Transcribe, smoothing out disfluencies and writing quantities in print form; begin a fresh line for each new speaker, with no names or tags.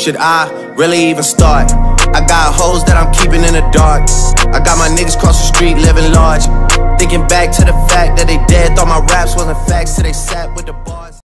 should I really even start? I got hoes that I'm keeping in the dark. I got my niggas cross the street living large. Thinking back to the fact that they dead, thought my raps wasn't facts till they sat with the bars.